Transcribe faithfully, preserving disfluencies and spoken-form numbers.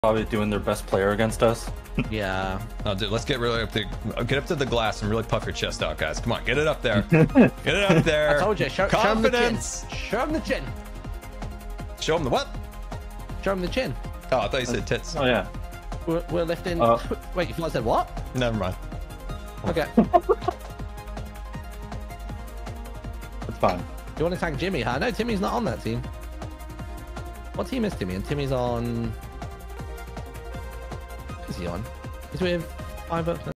Probably doing their best player against us. Yeah. Oh, dude, let's get really up to get up to the glass and really puff your chest out, guys. Come on, get it up there. Get it up there. I told you. Show, Confidence. Show him the chin. Show him the what? Show him the chin. Oh, I thought you said tits. Oh yeah. We're, we're lifting. Uh, Wait, you thought I said what? Never mind. Okay. It's fine. You want to tag Jimmy, huh? No, Timmy's not on that team. What team is Timmy? And Timmy's on. What is he on? He's with Firebreathman.